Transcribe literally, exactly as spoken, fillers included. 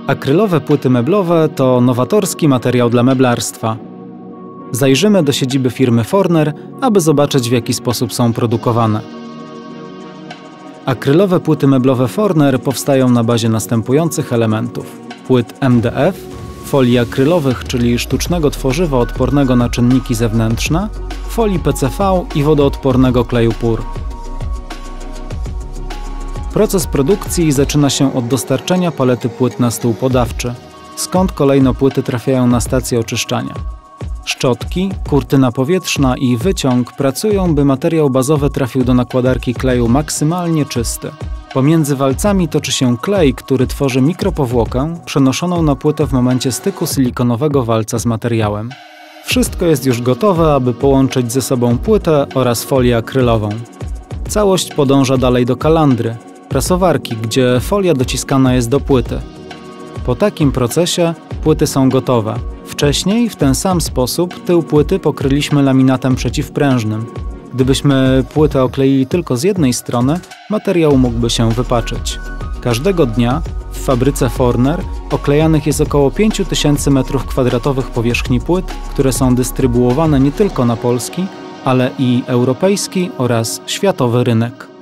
Akrylowe płyty meblowe to nowatorski materiał dla meblarstwa. Zajrzymy do siedziby firmy Forner, aby zobaczyć, w jaki sposób są produkowane. Akrylowe płyty meblowe Forner powstają na bazie następujących elementów: płyt M D F, folii akrylowych, czyli sztucznego tworzywa odpornego na czynniki zewnętrzne, folii P C V i wodoodpornego kleju P U R. Proces produkcji zaczyna się od dostarczenia palety płyt na stół podawczy, skąd kolejno płyty trafiają na stację oczyszczania. Szczotki, kurtyna powietrzna i wyciąg pracują, by materiał bazowy trafił do nakładarki kleju maksymalnie czysty. Pomiędzy walcami toczy się klej, który tworzy mikropowłokę przenoszoną na płytę w momencie styku silikonowego walca z materiałem. Wszystko jest już gotowe, aby połączyć ze sobą płytę oraz folię akrylową. Całość podąża dalej do kalandry, prasowarki, gdzie folia dociskana jest do płyty. Po takim procesie płyty są gotowe. Wcześniej w ten sam sposób tył płyty pokryliśmy laminatem przeciwprężnym. Gdybyśmy płytę okleili tylko z jednej strony, materiał mógłby się wypaczyć. Każdego dnia w fabryce Forner oklejanych jest około pięć tysięcy metrów kwadratowych powierzchni płyt, które są dystrybuowane nie tylko na polski, ale i europejski oraz światowy rynek.